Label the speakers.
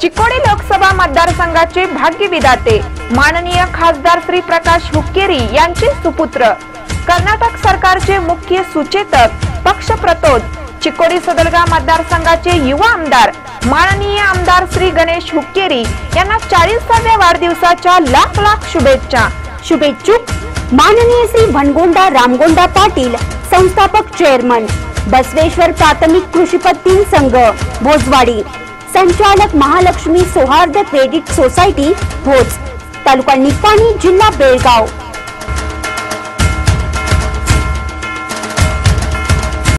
Speaker 1: चिकोडी लोकसभा मतदारसंघाचे भाग्यविधाते माननीय खासदार श्री प्रकाश हुक्केरी यांचे सुपुत्र, कर्नाटक सरकारचे मुख्य सुचेतक पक्षप्रतोद, चिकोडी सदलगा मतदारसंघाचे युवा आमदार माननीय आमदार श्री गणेश हुक्केरी यांना 40व्या वाढदिवसाच्या लाख लाख शुभेच्छा।
Speaker 2: शुभेच्छुक माननीय श्री भनगोंडा रामगोंडा पाटील, संस्थापक चेअरमन बसवेश्वर प्राथमिक कृषी पत्ती संघ भोजवाडी, संचालक महालक्ष्मी सौहार्द क्रेडिट सोसायटी भोज, तालुका निपाणी, जिल्हा बेळगाव।